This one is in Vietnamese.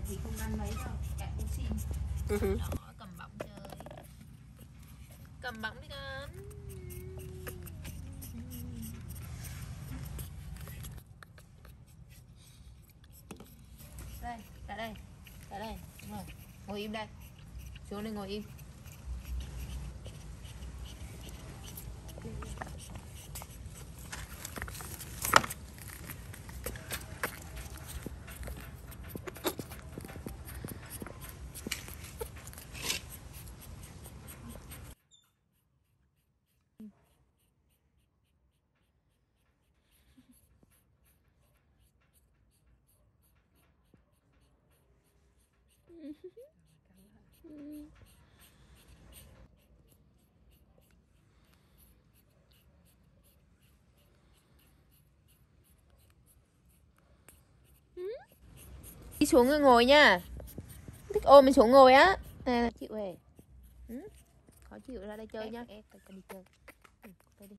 thì không ăn mấy đâu, kẹo cũng xin. Đó, cầm bóng chơi. Cầm bóng đi con. Đây, tại đây. Tại đây, đúng rồi. Ngồi im đây. Xuống đây ngồi im. Đi xuống rồi ngồi nha. Thích ôm mình xuống ngồi á. Chịu hề. Khó chịu, ra đây chơi nhá. Đi chơi.